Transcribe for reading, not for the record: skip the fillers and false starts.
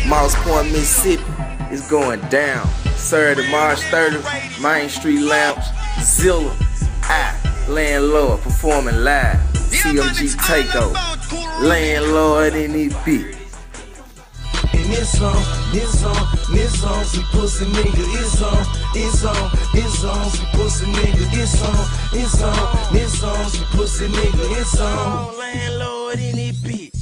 Moss Point, Mississippi, it's going down. Saturday, March 30th, Main Street Lounge, Zilla, Landlord performing live. CMG Takeover, Landlord in this beat. And it's on, some pussy nigga. It's on, some pussy nigga. It's on, some pussy nigga. It's on, landlord in this beat.